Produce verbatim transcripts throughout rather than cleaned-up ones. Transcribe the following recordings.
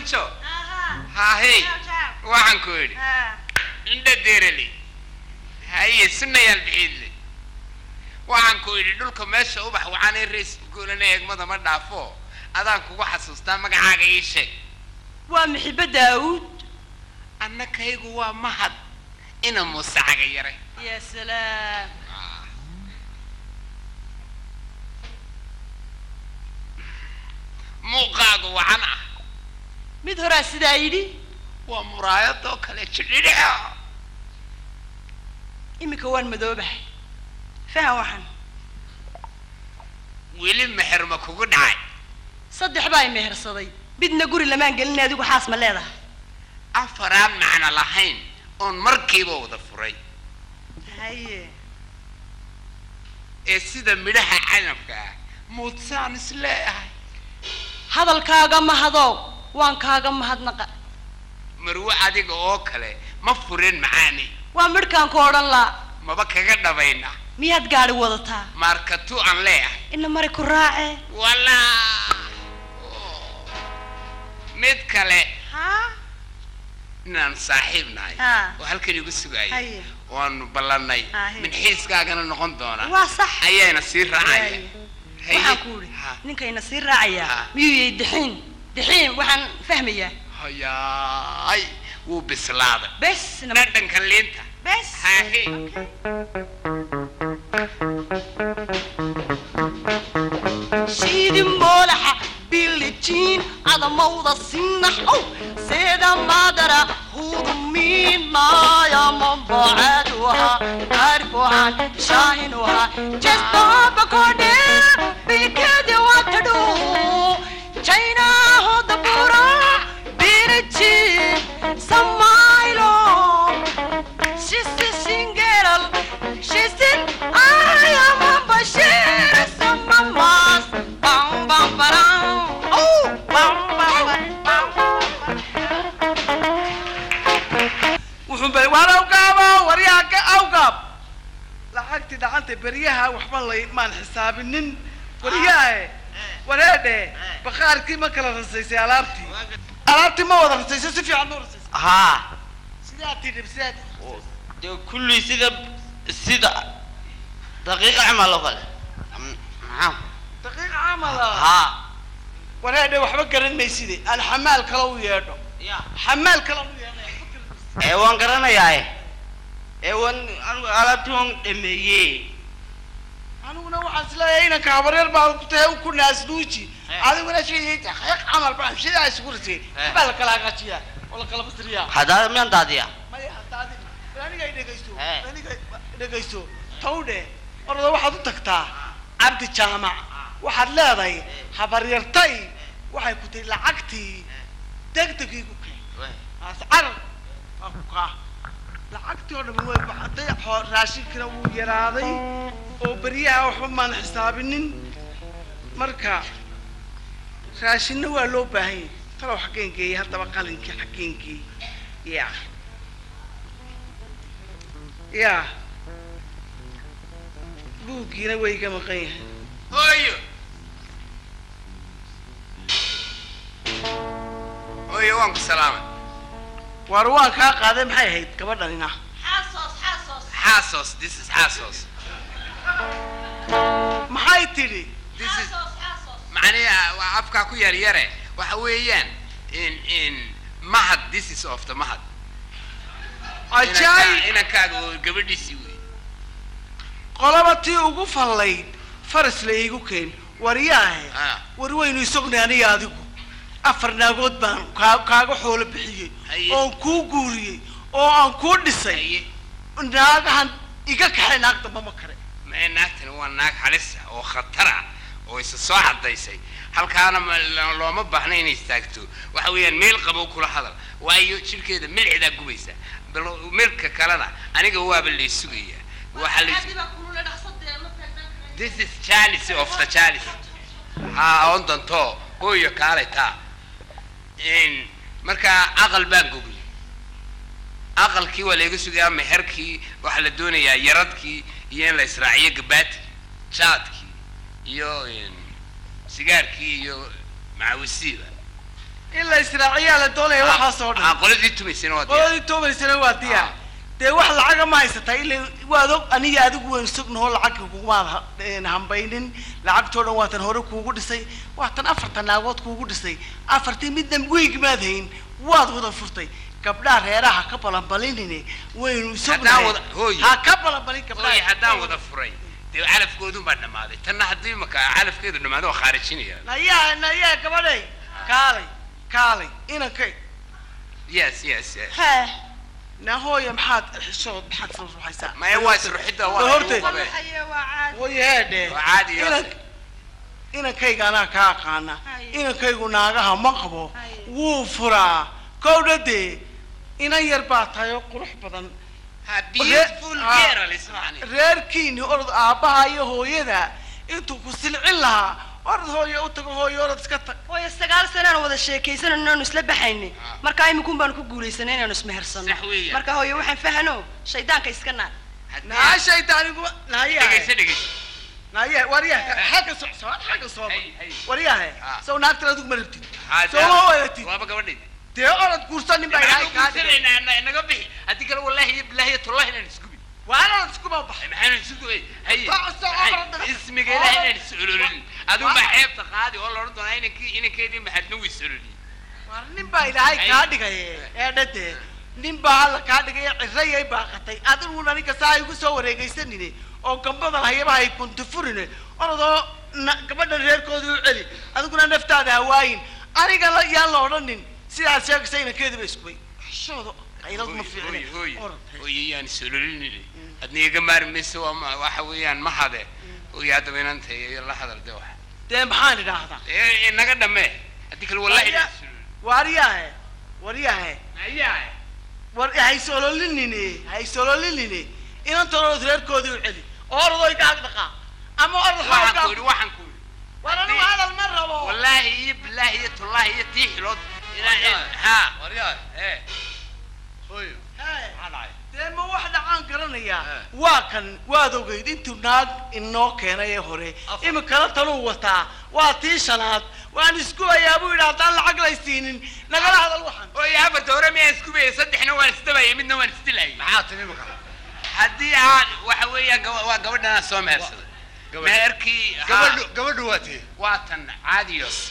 muncho ha hey waxaan ku yiri inda deerali hay sunayal biidli waxaan ku yiri dhulka meesha ubax waxaan rees goolana eegmada ma dhaafo adaan kugu xasuustaa magacaaga ii sheeg waa Mixiba Daawud annakaygu waa mahad ina musacaga yare ya salaam muuqaagu waxan ah mid hore sidaa yidhi waa muraayado kale jidhiidha imika waan madoobahay fahan waxan weli meher ma kugu dhacay saddex baa i mehersaday midna guri lamaan gelin adigu xaas ma leedahay afaraan macna lahayn oon markiiba wada furay haye ee sida midhaha canabka ah muudsaan isleeyahay hadalkaaga mahado waan kaaga mahadnaqa marwo adiga oo kale ma furin macaani waa midkaan ku odhan laa maba kaga dhabayna miyaad gaari wadataa markatu aan leeyahay ina mari ku raace wala mid kale ha inaan saaxiib nahay oo halkan igu sugayay waanu ballanay min xiiskaagana noqon doona waa sax ayayna sii raacaya waxaan ku uri ninkayna sii raacaya miyuu yahay dixin dixin waxaan fahmayaa hayaay wuu bislaaday bes dhadhanka liinta bes hahe سيدي مولحة بالجين هذا موضة سنح سيدا مادرة هو مين ما يا من بعدوها عارفوها شاهنوها جس بابا كورنيل بكدي واتدو جينا هو دبورا بالجين سمايلو شيستي سينجيرل شيستي I am a bashir samamas bam bam baram oh bam bam bam wuxuu bay walaw gaabo wariyaha ka awgab lacagti dhacanta bariyaha waxba la imaan xisaabinin wariyaha wareede baqaarkii ma kala rasaysay alaabti alaabti ma wada rasaysay si fiican u rasaysay ha sidaa tidib sidaa de kulli sida sida دقيقة عمل وقال نعم دقيقة عمل ها ولا وحبا قرن ميسيدي الحمال كلو يادو يا حمال كلو يادو ايوان قرنا ياي ايوان علابتهم دميي انا ونوع اسلاينا كابرير با كنتو كنا اسدوجي هذا ولا شيء دقيق عمل بعد شيء اسكورتي بالك لا قاتيا ولا كلا بسريا هذا من داديا ما دادي راني جاي دغيستو راني جاي دغيستو توده orada waxaad u tagtaa abdi jaamac waxaad leedahay habaryartay waxay ku tahay lacagtii degdegii ku keen ascar afka lacagtii oo dhan way baxday raashinkina wuu yaraaday oo bariyaha waxba maan xisaabinin marka raashinna waa loo baahan yahay talo xaqeenkii haddaba qalinkii xaqeenkii yaa yaa buuggiina way ka maqan yahay hooyo hooyo waan ku salaamay war waan kaa qaaday maxay ahayd gabadhanina xaasos xaasos xaasos this is xaasos maxay tidhi this is macnaha waa afkaa ku yar yare waxa weeyaan in in mahad this is of the mahad ajay inankaaga gabadhiisii wey qolaba tii ugu fallayd faras la iigu keen wariyaahe war weynu isaguna aniga adigu afar naagood baan kaaga xoolo bixiyey oon kuu guuriyey oo aan kuu dhisay naagahan iga kaxay naag damba ma kare mee naagtani waa naag halisa oo khatara oo isa soo cadaysay halkaana looma baahna inay istaagto waxa weeyaan meel qabow kula hadal waayo jirkeeda milcidaa gubaysa bal meelka kalena aniga waaba la sugaya waxa la this is chalice of the chalice ha on danto hooyo kaalay taa in marka aqal baan gubay aqalkii waa laga sugayaa meherkii waxa la doonayaa yaradkii iyo in la israaciyo gabaadkii jaadkii iyo sigaarkii iyo maawisiiba إلا إسرائيل الدولة وحصل قلدي توميسين وادي قلدي توميسين وادي dee wax lacaga ma haysata ilaa waad og aniga adigu waan sugno hol lacag kugumaad hanbaynin lacagtoo dhan waatan hore kuugu dhisay waatan afartan naagood kuugu dhisay afartii midna weeg maad hayn waad wada furtay gabdhaha reeraha ka balanbalinine waynu sugnahay ha ka balanbalin gabdhaha haddaan wada furay dee calafkoodu baa dhamaaday tanna haddii maka calafkeedu dhamaado waa khaarijinaya nayaa nayaa gabadhay kaalay kaalay inankay yes yes yes نهوية محاد شو محاد فلوس وحيسا ما يواس روحيده وهرتي وعادي ويهدي وعادي إنك إنك كي أنا كاقانا إنك كي ناقها مقبو وفرا كودتي إنا يرباطها يقرح بدن beautiful girl اللي اسمعني رير كيني أرض آبها يهو يدا إنتو كسلعين لها أرض هو يوتك هو يورد سكتك هو يستقال سنة وذا الشيء كيسنا إنه نسلب حيني مركا أي مكون بانكو قولي سنين إنه اسمه هرسنا سحوية مركا هو يوحن فهنو شيطان كيسكنا نا شيطان يقول لا يا دقيقة دقيقة لا يا وريها حاجة صعبة حاجة صعبة وريها سو ناكتر دوك مرتين سو هو يتي وابا قبلني تي أرد كورسان نباي هاي كادي أنا أنا قبلي أديك والله بالله تالله إنه نسكبي وأنا نسكب أبح محنا نسكبي هي اسمي كده هنا نسألوني أدوم بحب تقادي والله رد أنا إنك إنك كده محدنو يسألوني نباي هاي كادي كاي أدته نباي هلا كادي كاي عزيز باقتي أدون ولا نيك ساي يقصوا رجيسني أو كم بدل هاي باي كنت فرني أنا ده كمان الرير كودي علي أدون أنا نفتح هواين أنا قال يلا ورنين سيا سيا كسينا كده بسكوي شو ده أيضا ما في هوي هوي هوي يعني سألوني أدني جمار مسوا ما وحويان ما حدا ويا دبنا أنت يلا حدا الدواء ده محاني ده هذا إيه نقدر دمه أديك والله وارياه وارياه أياه ورياه هاي سولوليني هاي سولوليني إن أنت رد رير كودي علي أرضي كعك دقة أما أرض واحد كوري واحد كوري وأنا هذا المرة والله يبله يطلع يتيح رد ها ورياه إيه هوي هاي ما واحدة عن قرنية واكن وادو قيد انتو ناق انو كينا يهوري اما كلا تلو وطا واتي شنات وان اسكوبا يا ابو يداتان العقل يستينين نقل هذا الوحن ويا ابا دورة ميا اسكوبا يصدحنا وان استبا يمدنا وان استلعي معاتني مكا هدي عاد وحويا قبلنا ناسوم هرسل مهركي قبل واتي واتن عاديوس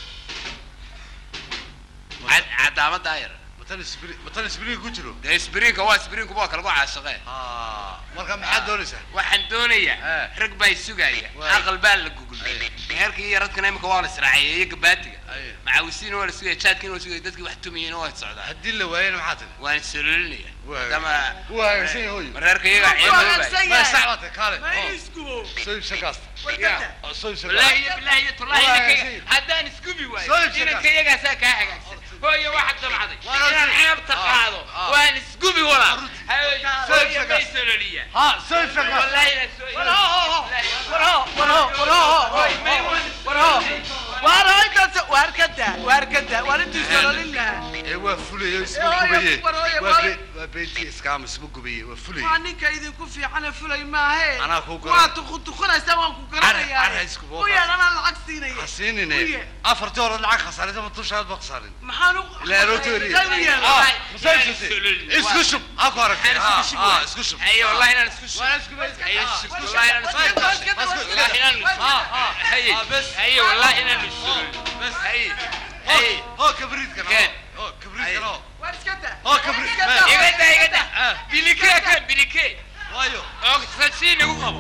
عدامة داير متن سبري متن سبري كجرو ده سبرينك هو سبرينك بوك لقوا عاشقين اه marka maxaa doonaysaa waxaan doonayaa rag bay sugaya aqal baa la gugul heerkii yaradkana imika waa la israaciyay iyo gabaatiga macaawisiin waa la sugay chaadkiina waa sugay dadkii wax tumayeen waa socdaa hadii la waayeen maxaa tahay waan sololinaya dama waa hagaagsan hooyo mararka iyaga ciidamada ma saacada kale ما يسكبوا soo shaqaas soo shaqaas wallahi billahi tallahi inaka haddaan iskubi waayo inaka iyaga saa ka hagaagsan hooyo waxa damacday inaan xeebta qaado waan iskubi wala soo shaqaas sololiya ha soo shaqaas wallahi la soo وراه وراه وراه وراه وراه وراه انت واركده واركده وانت سولولنا ايه waa fulay isma gubaye waa beenti iskaam isma gubaye waa fulay waa ninka idinku fiican fulay maahe ana ku garan waa tuqtu qanaysa waan ku garanaya ana isku boo oo yaan ana lacag siinaya xasiinine afar door lacag khasaaray ma tushaad baqsarin maxaan la rotori ah musaysisi isku shub aku aragtay ah isku shub ay wallahi inaan isku shub waan isku ay isku wallahi inaan isku wallahi inaan ah ah hay bas hay wallahi inaan isku bas hay hay هو كبريت كان هو كبريت كان وارسكته هو كبريت يقدا يقدا بيليكي كان بيليكي وايو اوكسجين ugu qabo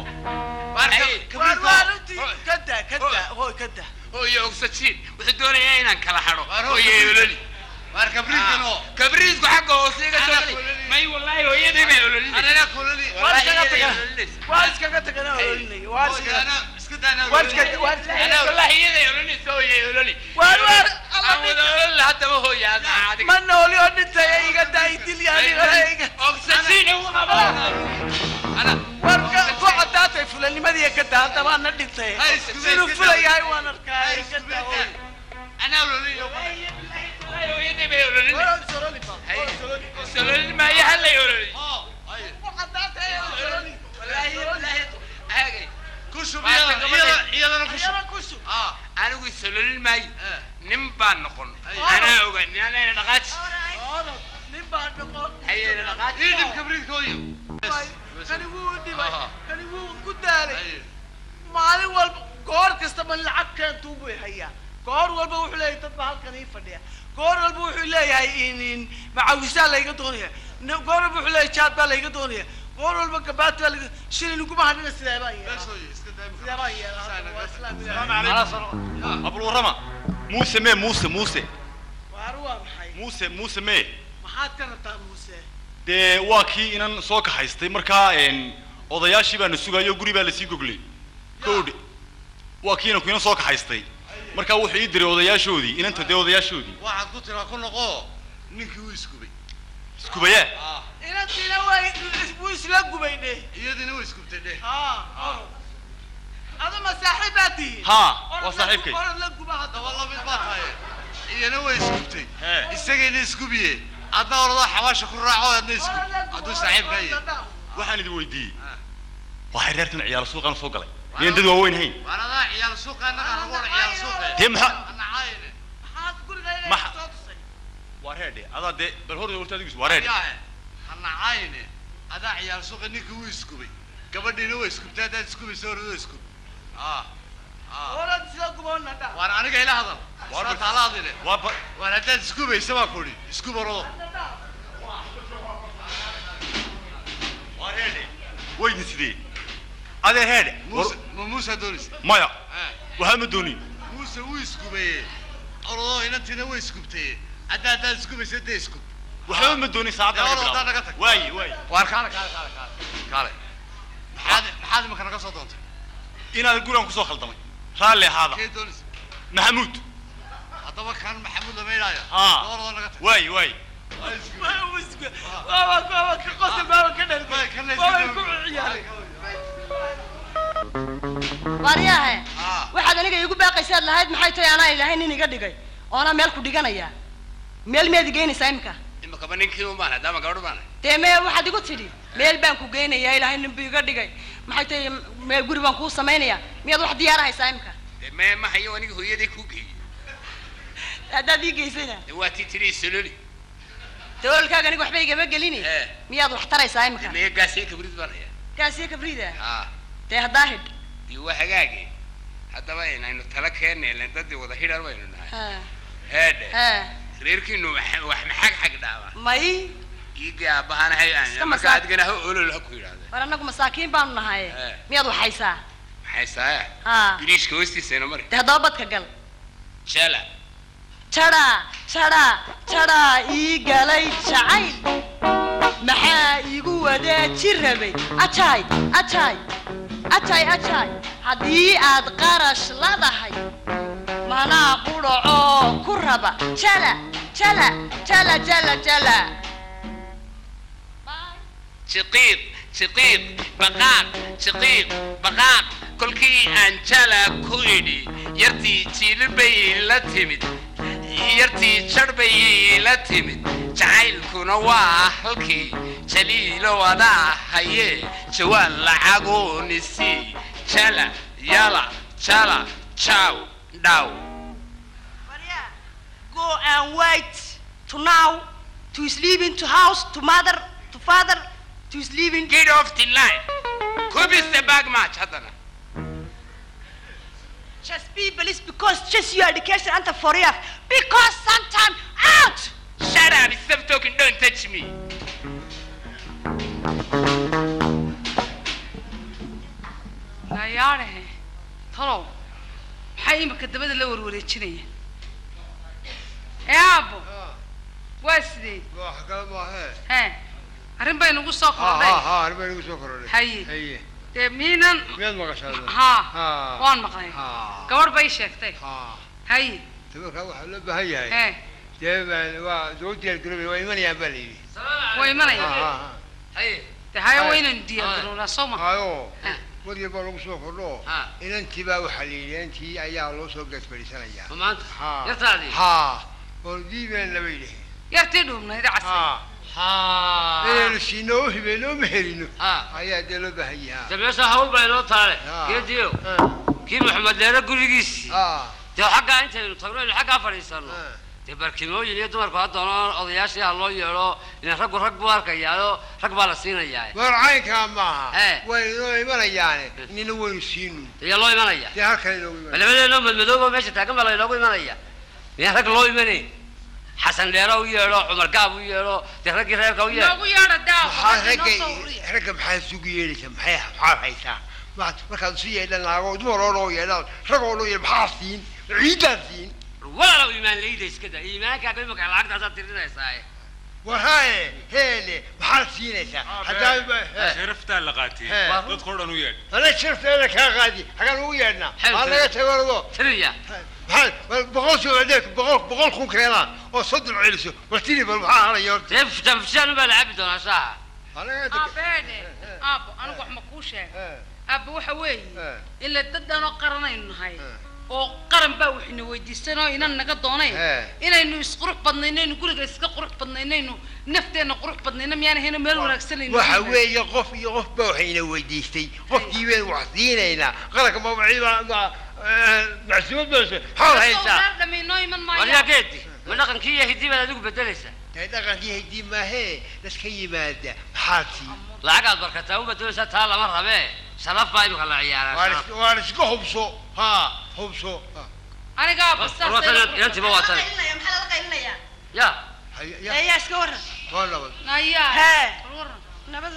كبريت كدا كدا هو كدا هو اوكسجين wuxuu doonayaa inaan kala xaro oo yeeloli war كبريت كان كبريت ku xagga hooseyga doonay may wallahi hooyaday bay ololin انا كولني وارسكته كدا ololin وارسكته انا اسكت انا وارسكته وارسكته انا والله هي ololin soo yeeloli وار وار الله hadda ma hooyaada caadi ما نولي انت يا iga daaytil yaani اوكسجين ugu qabo انا warka ku cadaatay fulannimadii ka daanta ma na dhintay sidoo fulayahay waan arkay ka daawo انا ولي hooyaday bay ololin waan soroli ba sololin ma yahay ololin اه اي ku cadaatay soroli wallahi wallahi aagay كشب يلا يلا يلا كشب يلا كشب اه anigu sololin maayo نمبا نقول أنا أقول أنا لقات orod nin baa noqon هي لقات إيدم كبريت كويو kani wuu dhibay kani wuu ku daalay maalin walba goor kasta ma lacag keentuu buu hayaa goor walba wuxuu leeyahay dad baa halkan ii fadhiya goor walba wuxuu leeyahay in macawisaa layga doonaya goor walba wuxuu leeyahay jaad baa layga doonaya goor walba gabaad baa layga shilin uguma hadhina sidee baa yeelaa sidee baa yeelaa أبو الرما موسى مي موسى موسى waar waa maxay موسى موسى مي maxaad ka rabtaa muuse dee waa kii inan soo kaxaystay markaa odayaashii baana sugayo guri baa lasii goglay kowdhe waa kii inanku inan soo kaxaystay markaa wuxuu ii diray odayaashoodii inanta dee odayaashoodii waxaad ku tiraa ku noqo ninkii uu iskubay iskubayee inantiina way wuu isla gubay dheh iyadiina way iskubtay dheh haa adu ma saaxiib baad tihiin haa waa saaxiibkay orod la guba hadda daba lamid baa tahay iyana way iskubtay Hee. isagayna iskubiye adna oradoo xabaasha ku raaco adna iskub hadduu saaxiibka yahay waxaan idin weydiiyey waxay reertan ciyaal suuqaan soo galay miyaan dad waaweyn hayn waan adaa ciyaal suuqa annaga nagu wada ciyaal suuqa dee maxaa anacayne maxaad gurigayga Maxa- soo tusay waa reedhe adaa dee bal hor horta adigus waa reedhe yaahe anacayne adaa ciyaal suuqa ninkii wuu iskubay gabadhiina way iskubtay haddaad iskubaysa oradoo iskub aa aa orod isla guboona dha waan aniga ila hadal Waar waa bal- taalaadine waa ba waan haddaad iskubaysa baa kudhi iskub orado waa reedhe weydi sidee adee reedhe muuse ma muuse doonaysa maya Eh. waxaa ma doonin muuse wuu iskubaye oradoo inantiina way iskubtaye hadda haddaad iskubaysa dee iskub waxba ma doonin saacadda Dee laga orod haddaa bilaabo. naga tag waaye waaye waar kaale kaale kaale kaale kaale maxaad maxaad imika naga soo doontay inaad gurigan kusoo khaldamay raalli ahaada kee doonaysa maxamuud haddaba kan maxamuud lama idhaayo haa oradoo naga tag waaye waaye waaba waaba ka qosol baaba ka dhalbay Way, kan la waaba isku ku ciyaaray waaryahe haa waxaad aniga iigu baaqaysaad lahayd maxay tahay anaa ilaahay nin iga dhigay oona meel ku dhiganaya meel miyaad igeynaysaa imika إما كمان نكيم ما هذا ما قالوا ما dee mee waxaad igu tidhi meel baan ku geynayaa ilaahay nin buu iga dhigay maxay tahay meel guri baan kuu samaynayaa miyaad wax diyaarahaysaa imika ما ما هي واني هو يدي كوكي haddaad ii geysayna واتي تري سلولي dawoolkaaga aniga waxba igama gelini Eh. miyaad wax taraysaa imika ما يقاسي كبريت بانيا gaasiyo kabriida ها dee haddaa hidh دي واحد جاي هذا ما يعني إنه تلاك هني لأن تدي وده هيدا ما ينونه Ha, هذا ha. غير كأنه وح وح محق حق دعوة may يجي أبهانا هاي يعني Iska ما masaak- قاعد جنا هو أولو له كوير هذا war annagu masaakiin baanu nahay Eh. miyaad waxaysaa حيسايا ha بريش كوستي سنة مري dee haddaba badka gal شالا jadha jadha jadha ii galay jacayl maxaa iigu wadaaji rabay ajaay ajaay ajaay ajaay haddii aad qarash ladahay manaa qudhacoo ku raba jala jala jala jala jala شقيق شقيق بقاق شقيق بقاق كل كي أنجلا كويدي يرتي تشيل بي لا تمد يرتي شربي لا تمد جعيل كنوا هلكي جليل ودا هي جوال لعقو نسي شلا يلا شلا تشاو داو go and wait to now to sleeping to house to mother to father to sleeping get off the line كوبيس باق ماتش هذا just be police because just your education and for you because sometime out shut up stop talking don't touch me layaanahe talow maxay imika dabada la warwareejinaya ee aabbo waa sidee wax kale maahe hee arrin bay nagu soo ha kordhay ha ha arrin bay nagu soo korodhay haye haye dee miinan miyaad maqashaa haa Ha. waan maqlay ha gabadh bay sheegtay ha haye tabarkaa waxaa loo baahan yahay ee dee baan- waa soo diyaargaroobay waa imanayaan baa la yidhi way ha imanaya ha هاي dee haye Haye. waynan diyaargarownaa soo ma hayo Ha. warya baa lagu soo kordho Ha. inantii baa waxaa la yidhi inantii ayaa loo soo gees fadhiisanayaa maanta ha yartaadii ha oo diibeen laba yidhi yartii dhuubnayd casay ha ها inaynu siinoo hibeynoo meherino ها ayaa dee loo baahan yahaa دبيسة هول بينو تاري آه. يديو ha كي محمد ليرة قوليس ha dee xagga intaynu tagno inu xaggaa fadhiisano dee barkimooyin iyo dumarku haddana odayaashii ha loo yeedho ilan raggu rag buu arkayaayo rag baa la siinayaa war caynkaa maaha way inoo imanayaane inina waynu siinu dee loo imanaya dee halkan inoogu imanaya labadeennoo madmadoobo meesha taagan baa laynoogu imanaya miyaan rag loo imanayn xasan dheero u yeedho cumar gaab u yeedho dee raggii reerka u yeedho noogu yeedha daa maxaa ragga ragga maxaa isugu yeedhaysa maxay maxaad haysaa markaad isu yeedhan naago dumar oo loo yeedhaan rag oo loo yeedhan maxaa siin ciidaan siin walaalow iimaan layda iska da iimaankaaga imika lacagtaasaad tirinaysaa warhaye heele maxaad siinaysaa haddaa sharaftaa la qaatay dadka oo dhan u yeedh ana sharafteeda kaa qaadi hagaan ugu yeedhnaa aa naga tagoorado tiriya maxaa boqol soo adeeg boqol boqol kun keenaa oo soddon celiso martini bal maxaa halayo dee fujaan baa la cabi doonaa shaaha aabeene aabo anigu wax ma kuu sheega aaba waxa weeye ila dad dhanoo qaranaynu nahay oo qaran baa waxayna weydiisanoo inan naga doonayn inaynu isqurux badnaynaynu guriga iska qurux badnaynaynu nafteenna qurux badnayna miyaan ahayno meel wanaagsanayno waxa weeye qof iyo qof baa waxayna weydiistay qofkii baynu wax siinaynaa qaranka mawciida macsuumad baase maxaad haysaa dhamaynoo iman maayo waryaa geedi ma dhaqankii iyo hiddii baad adigu bedelaysaa dee dhaqankii hiddii maahee dadka yimaada maxaad sii lacagaad barkataa u bedelaysaa taa lama rabee sharaf baa imika la ciyaaraa waan iska hubso ha hubso anigaa basainantiba waa tan maxaa la qaylinayaa ya eeyaa iska waran waa nabad nayaa hee waran nabad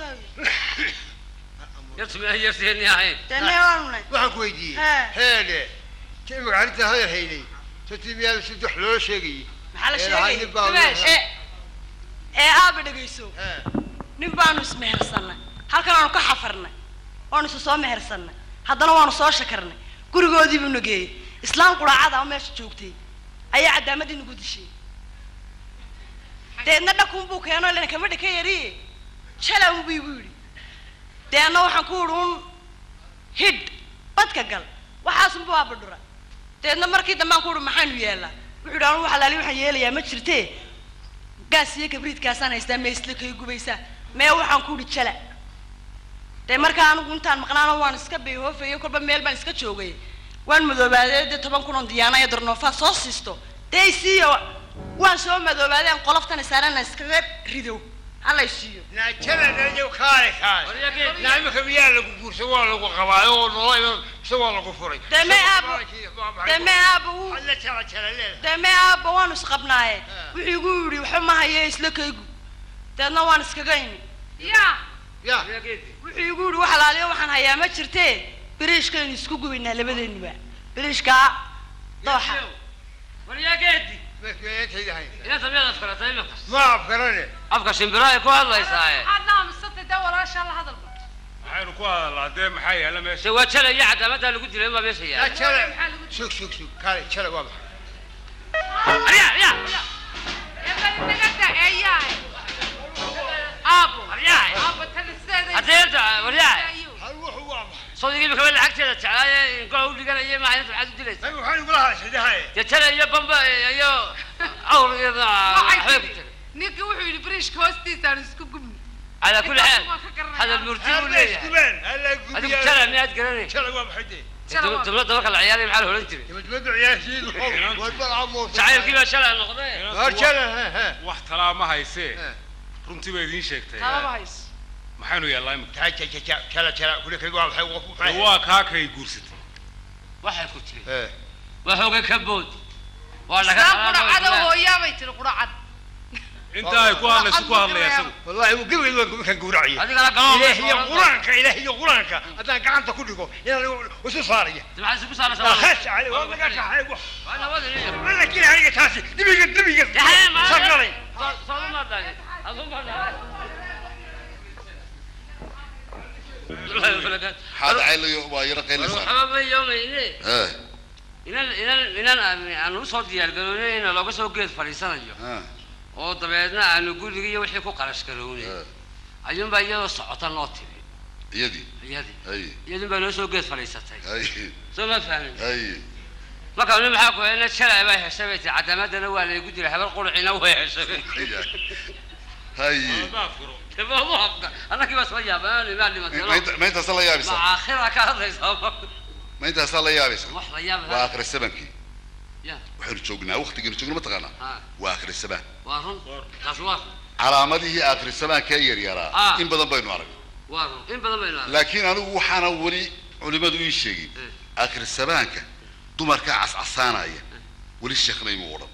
yartumi yarteeni ahayn dee mee waanunay waxaan ku weydiiyey heele ta imika arrinta hadal haynay tatii miyaa si wax loola sheegayay maxaa la sheegay ee aaba dhegayso nin baanu ismehersanay halkan aanu ka xafarnay waanu isu soo mehersanay haddana waanu soo shakarnay gurigoodii buu nageeyey islaan quraacada oo meesha joogtay ayaa cadaamadii nagu dishay deedna dhakunbuu keeno lana kamadha ka yariye jalawn buu igu yidhi deedna waxaan ku idhi un hidh badka gal waxaasunbuu aabadhura deedna markii dambaan ku idhi maxaanu yeelaa wuxuu yidhi anu waxalaali waxaan yeelayaa ma jirtee gaas iyo kabriidkaasaan haystaa mee isla kay gubaysaa mee waxaan ku idhi jala dee markaa anigu intaan maqnaano waan iska bayhoofayay kolba meel baan iska joogay waan madoobaadee dee toban kun oo diyaana iyo darnoofaa soo siisto dee isiiyo waan soo madoobaadeen qoloftana saarana iskaga ridow hala isiiyo naajala najow kaale kaale naamika miyaa lagu guursa waa lagu qabaayo oo nolol isa waa lagu furay deme aabo deme aabo uu alla jala jala leeda deme aabo waan isqabnaaye wuxuu igu yidhi waxa ma haye isla kaygu deedna waan iskaga imi ya ya wuxuu igu yidhi wax alaaliyo waxaan hayaa ma jirtee biriishkaynu isku gubaynaa labadeenniba biriishkaa dooxa waryaa geedi inanta miyaad afkaratay imika ma afkarane afka shimbiro ay ku hadlaysaaye maxaad naamisatay dee walaashaa la hadalba waxaynu ku hadalnaa dee maxaa yaala meesha se waa jala iyo cadaamaddaa lagu dilay baa meesha yaala jala sug sug sug kaale jala waa maxay arya arya eebanagada eeyahay aabo aryahay aabo tani sideeda hadeenta waryahay hal wuxuu waa maxay صديقي بكمل لعقتي تعالى نقول لي قال يا ما عندك عاد دليس طيب وحين يقول هذا شيء هاي ترى يا بامبا يا اور يا حبيبتي نيك وحو يبريش كوستي سان اسكو قبني على كل حال هذا المرتين ولا هلا كمان هلا قبني هذا ترى مئة قرني ترى ما بحدي تبغى تبغى العيال مع الهولنتري تبغى عيال شيء والبلعب شعير كيف شلع النقطه ها شلع ها wax talaama haysee runtii bay idiin sheegtay talaba hays maxaanu yeelnaa imika تعال تعال تعال تعال تعال كل كل واحد حيوقف waa kaa kay guursatay waxay ku tiri waxooga ka bood waa laga quraacada hooyaabay tiri quraacad inta ay ku hadlayso ku hadlayso والله وقبل وين كان قراعي adigana galoo هي قرانك الهي قرانك هذا قعنت كله هنا وش صار تبع سوق صار لا خش عليه والله ما قاش حيوق انا ودري والله كده هيك تاسي دبي دبي يا حي ما صقري صار ما داري اظن هذا عيل waa yara qeylisa xababa yoomayne ee inaan inaan inaan aan u soo diyaar garoonay in looga soo geed fariisanayo oo dabeedna aanu guriga iyo wixii ku qarash garoonay ayuun baa iyadoo socota noo timi iyadii iyadii ay iyadii baa noo soo geed fariisatay ay soo ma fahmin ay marka uu maxaa ku heena shalay baa heshay cadaamadana waa la igu diray habar qurxina way heshay hay أنا كيف أسوي يا بني ما عندي مثلا ما أنت ما أنت صلى يا بس مع آخرها كهذا يسوي ما أنت صلى يا بس وحلا يا بس وآخر السبنكي waxaynu joognaa waqtigeenu joogno ma taqaanaa waa aakhir sabaan waa run taas waa calaamadihii aakhir sabaanka yar yaraa in badan baynu aragnay waa run in badan baynu aragnay laakiin anigu waxaana weli culimadu ii sheegin aakhir sabaanka dumarka cascasaanaya weli sheekhnay ma odhan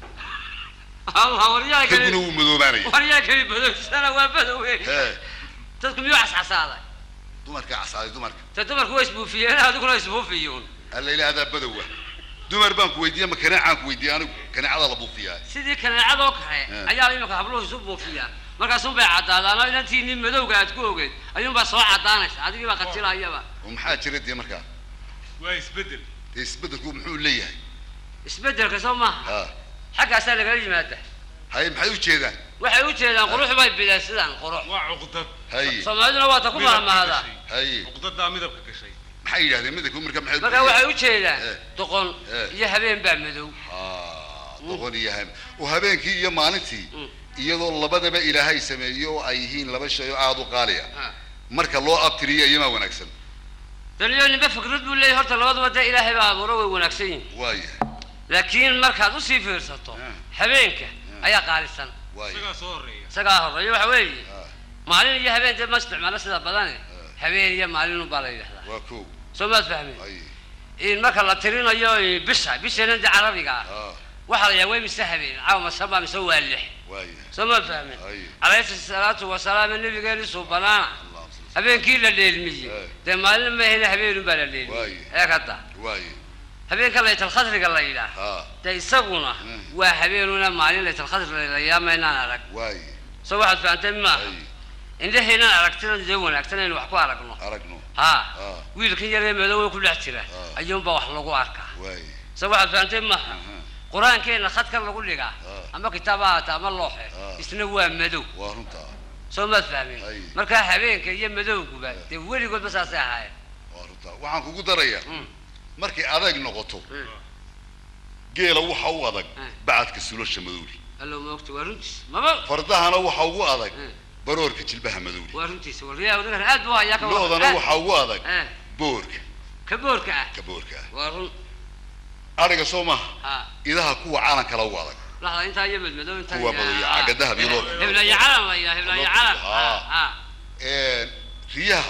الله ورياك كبني ومذوباني ورياك بدو سنة وبدو وين تذكر ميو عس عسالة دمرك عسالة دمرك تدمر كويس بوفيه أنا هذا كله يسبوه فيون هلا إلى هذا بدوه دمر بانك ويدي ما كان عانك ويدي أنا كان عضل أبو فيها سيدي كان عضلك هاي أيام يوم كهبلوه يسبوه فيها مركز سبع عدال أنا إذا تيني مدو قاعد كوجد أيام بس صاع عدانش هذه ما قتلها أيام ومحاج رد يا مركز كويس بدل يسبدل كوب محول ليه يسبدل كسمة ها حق أسألك ليش ماته هاي محيو كذا وحيو كذا قروح ما يبلا سلان قروح وعقدت هاي سمعنا واتكم ما هذا هاي عقدت دا مدبك كشيء محي هذا مدك ومركب محيو مركب وحيو كذا تقول يا هبين بعمدو آه تقول يا هم وهبين كي يا مانتي iyadoo labadaba ilaahay sameeyo ay yihiin laba shay oo aad u qaaliya marka loo abtiriyo ayama wanaagsan daliyeen ba fikrad buu leeyahay horta labadaba da ilaahay baa abuuray way wanaagsan yihiin waaya laakiin markaad u sii fiirsato habeenka ayaa qaalisan waaya isaga soo horeeya isaga horeeya waxa weeye maalin iyo habeen dib ma isticmaalo sida badan habeen iyo maalin u baalayda waa koow soo ma fahmin in marka la tirinayo bisha bisha carabiga waxa la yahay mise habeen caawa ma sabab mise waa lix سما فهمين عليه الصلاة والسلام النبي قال سبحانه هبين كيل الليل مية ده معلم ما هنا هبين بلا الليل يا كذا هبين كلا يتلخصر قال لي لا ده يسقونه وهبيننا معلم يتلخصر الأيام ما نعرف سواء فأنت ما إن هنا عرفتنا زون عرفتنا إنه حكوا عرقنا عرقنا ها ويل كي يري مدو كل احترا اليوم بوح لقوا عركا سواء فأنت ما قرآن كنا خد كان نقول لك أما كتابات أما اللوحة يستنوا مدو وارنتا سو ما تفهمين مركا حبينك يا مدو كوبا تقولي قول بس أساها هاي وارنتا وعن كوكو دريا مركي أرق نقطه جيل وحا وضق بعد كسلوش مدولي الله ما وقت وارنتس ما فردها أنا وحا وضق برورك تلبها مدولي وارنتس والريا ودك هاد بوا ياك لو أنا وحا وضق بورك كبورك كبورك وارن أرجع سوما إذا هو عالم كلا وضع لحظة أنت يبل مدو أنت هو بدو عقدها بيلو هبلا يعلم يا هبلا يعلم آه آه إيه ريها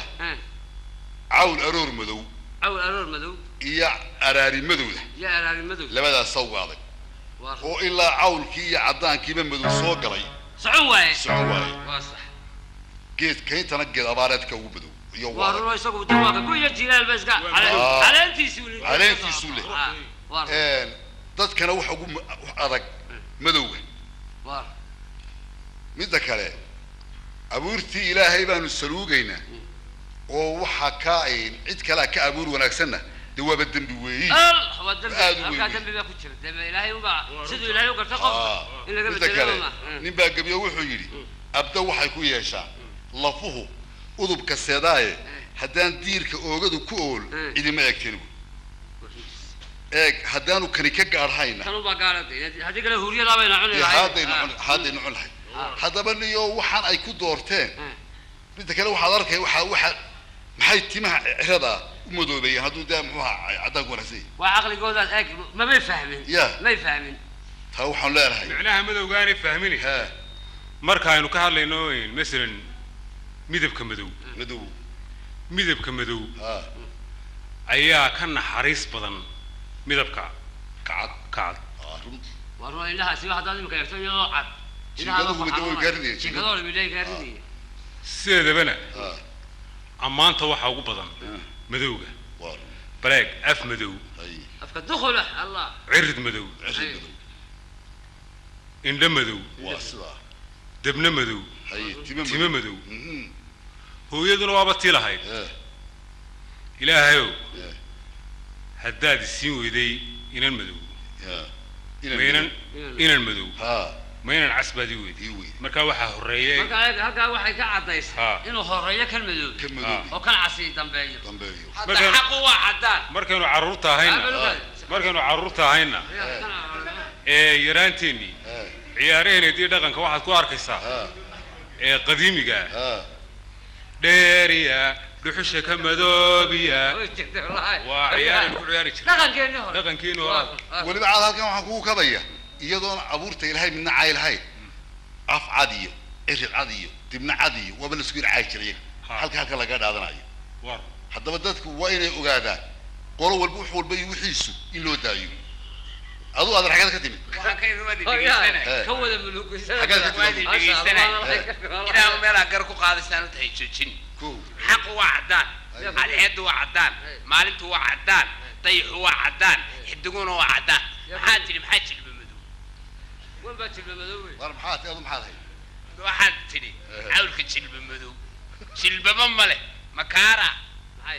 عول أرور مدو عول أرور مدو يا أراري مدو ده يا أراري مدو لماذا سوى هذا وإلا عول كي عدان كي من مدو سوق لي سعوة سعوة واصح جيت كي تنقل أبارات كوب بدو وارو يسوق تواقع كل الجيران بس قال على على أنتي سولي على أنتي سولي إيه dadkana waxa ugu adag madowga war mid kale abuurtii ilaahay baanu saluugayna oo waxa ka ay cid kale ka abuur wanaagsanna dawaba dambi weeyii ah waa dambi ka dambi ba ku jira dambi ilaahay uba sidoo ilaahay u garta qof in laga bedelo ma nin baa gabiyo wuxuu yiri abda waxay ku yeeshaa lafuhu udubka seedaaye haddaan diirka oogadu ku ool idima eegteen إيه هدانو كريكة قارهاينا كانوا بقارتين هذيك له هورية لا بين عنا هذا نعون هذا نعون هاي هذا بني يو وحن أي كدورتين بدك لو حضرك وح وح محي تيمه هذا مدوبي هذا ده ما عداك ولا شيء وعقلي جوز هيك ما بيفهمين ما يفهمين هو حن لا هاي معناها مدو قاري فهمني ها مركا إنه كهلا إنه مثلا ميدب كمدو مدو ميدب كمدو ها أيها كان حريص بدن midabka kacad kacad warno ilaha si waxa dadin ka yartay oo cad ilaha midoo gaarnay jikadoo midoo gaarnay sidabana amaanta waxa ugu badan madowga war black af madow afka dukhula allah cirid madow cirid madow indha madow wasla dabna madow hay timo madow hooyaduna waaba tilahayd ilaahayow هداد السين ويدي إن المدو مينن إن المدو مينن عصبة دي ويدي مركا وحى هرية مركا هكا وحى كعديس إنه هرية كان مدو وكان عصي دمبيو حتى حقه عدان مركا إنه عرورتها هنا مركا إنه عرورتها هنا إيه يرانتيني عيارين دي دقن كواحد كوار كيسا إيه قديمي جا ديريا dhuxusha ka madoobiya waa ciyaar ku ciyaari jiray dhaqankeena hore dhaqankeena hore waliba caad halkan waxaan kugu kabaya iyadoona abuurta ilaahay midna caay lahayn af cadiyo cirid cadiyo dibna cadiyo waba la isku ircaay jiray halka halka laga dhaadanayo war haddaba dadku waa inay ogaadaan qolo walba wax walba iyo wixiisu in loo daayo aduu aad ragada ka timid waxaan ka irmadi dhigeysanay ka wada mulugaysan xagada ka timid dhigeysanay ilaa meelaha gar ku qaadaysan tahay joojin xaq waa cadaan cadceedu waa cadaan maalintu waa cadaan dayixu waa cadaan xidiguna waa cadaan maxaa tiri maxaa jilba madow wanba jilba madow war maxaa tiri adu maxaa hay waxaad tiri cawlka jilba madow jilbaba male makaara maxay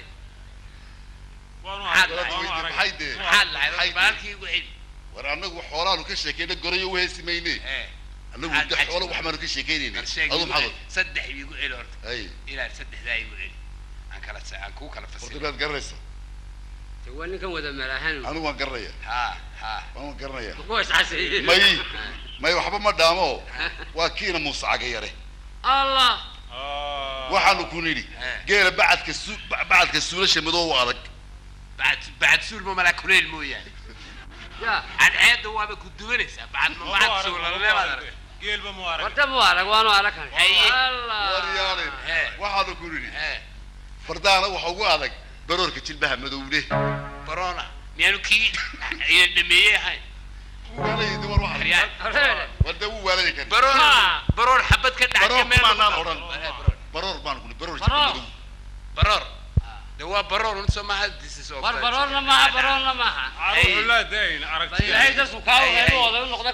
waanu maxay dee maxaa lahayd baalkii ugu celi war annagu xoolaanu ka sheekeyna gorayo u heesimayne annagu de xoolo wax maanu ka sheekeynayna adu maxaad saddex igu celi horta ilaa saddexdaa igu celi aan kala aan kuu kala fasiro horta baad garanaysa waa ninkan wada malahan anigu waan garanaya ha ha waan garanaya kuwa isxasay may may waxba ma dhaamo waa kiina muusacaga yare allah waxaanu ku nidhi geela bacadka su bacadka suulasha madow adag bacad bacad suul ma mala kuleel mooyaane ya cadceedda waaba ku duwanaysaa bacad ma bacad suul la leeyahay geelba mu arag warta mu arag waanu arakan allah waryaale waxaanu ku nidhi fardaana waxa ugu adag baroorka jilbaha madowle barona miyaanu kii iyo dhameeyay ahay walay dumar waxa wada uu walay kan baroor baroor xabad ka dhacay meel ma naan oran baroor baan ku baroor jilbaha baroor ده هو برور انت ما هديس سو برورنا ما برورنا ما لا دين عرفتي هاي ده سكاو هاي ولا نقطه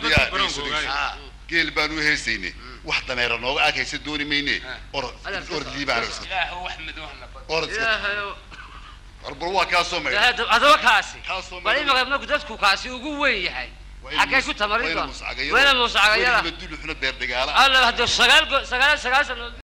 كور قيل بانو هيسيني واحد دمير نوغ اكي سدوني ميني اور اور دي بارس لا هو احمد واحنا اور اربوا كاسو مي هذا هذا كاسي بل ما ما قدرتكو كاسي ugu weyn yahay حكاي كنت مريض وين مسعقيا بدل احنا بير دغالا الله هذا سغال سغال سغال